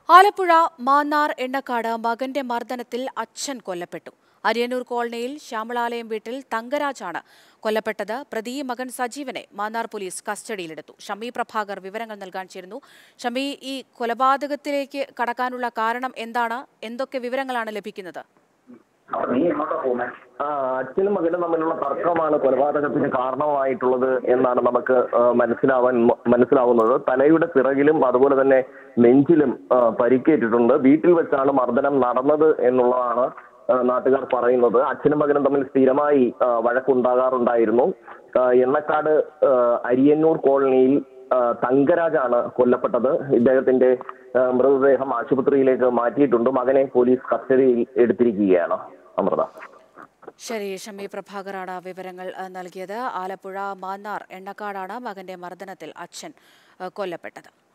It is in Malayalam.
ആലപ്പുഴ മാന്നാർ എണ്ണക്കാട് മകന്റെ മർദ്ദനത്തിൽ അച്ഛൻ കൊല്ലപ്പെട്ടു. അരിയന്നൂർ കോളനിയിൽ ശ്യാമളാലയം വീട്ടിൽ തങ്കരാജാണ് കൊല്ലപ്പെട്ടത്. പ്രതി മകൻ സജീവനെ മാന്നാർ പോലീസ് കസ്റ്റഡിയിലെടുത്തു. ഷമി പ്രഭാകർ വിവരങ്ങൾ നൽകാൻ ചേരുന്നു. ഷമി, ഈ കൊലപാതകത്തിലേക്ക് കടക്കാനുള്ള കാരണം എന്താണ്? എന്തൊക്കെ വിവരങ്ങളാണ് ലഭിക്കുന്നത്? അച്ഛനും മകനും തമ്മിലുള്ള തർക്കമാണ് കൊലപാതകത്തിന് കാരണമായിട്ടുള്ളത് എന്നാണ് നമുക്ക് മനസ്സിലാവുന്നത്. തലയുടെ പിറകിലും അതുപോലെ തന്നെ നെഞ്ചിലും പരിക്കേറ്റിട്ടുണ്ട്. വീട്ടിൽ വെച്ചാണ് മർദ്ദനം നടന്നത് എന്നുള്ളതാണ് നാട്ടുകാർ പറയുന്നത്. അച്ഛനും മകനും തമ്മിൽ സ്ഥിരമായി വഴക്കുണ്ടാകാറുണ്ടായിരുന്നു. എണ്ണക്കാട് അരിയന്നൂർ കോളനിയിൽ തങ്കരാജാണ് കൊല്ലപ്പെട്ടത്. ഇദ്ദേഹത്തിന്റെ മൃതദേഹം ആശുപത്രിയിലേക്ക് മാറ്റിയിട്ടുണ്ട്. മകനെ പോലീസ് കസ്റ്റഡിയിൽ എടുത്തിരിക്കുകയാണ്. അമൃത. ശരി, ഷമി പ്രഭാകറാണ് വിവരങ്ങൾ നൽകിയത്. ആലപ്പുഴ മാന്നാർ എണ്ണക്കാടാണ് മകന്റെ മർദ്ദനത്തിൽ അച്ഛൻ കൊല്ലപ്പെട്ടത്.